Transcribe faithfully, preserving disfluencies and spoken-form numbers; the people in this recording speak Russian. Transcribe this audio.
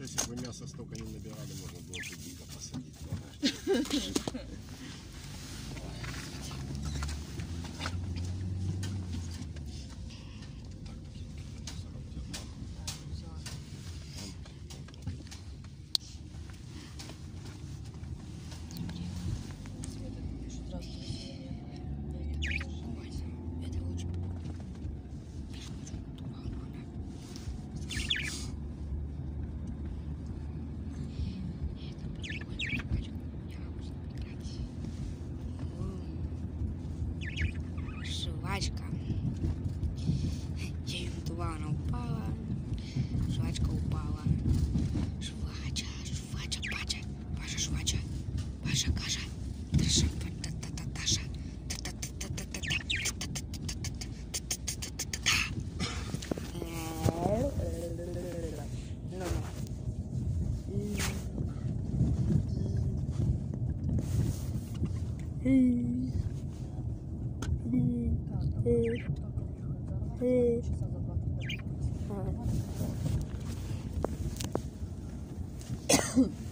Если бы мясо столько не набирали, можно было бы дико посадить. Жвачка. Я ее надувала, она упала. Жвачка упала. Жвача, жвача, пача. Паша, жвача. Паша, каша. Таша, та-та-та-таша. Hey.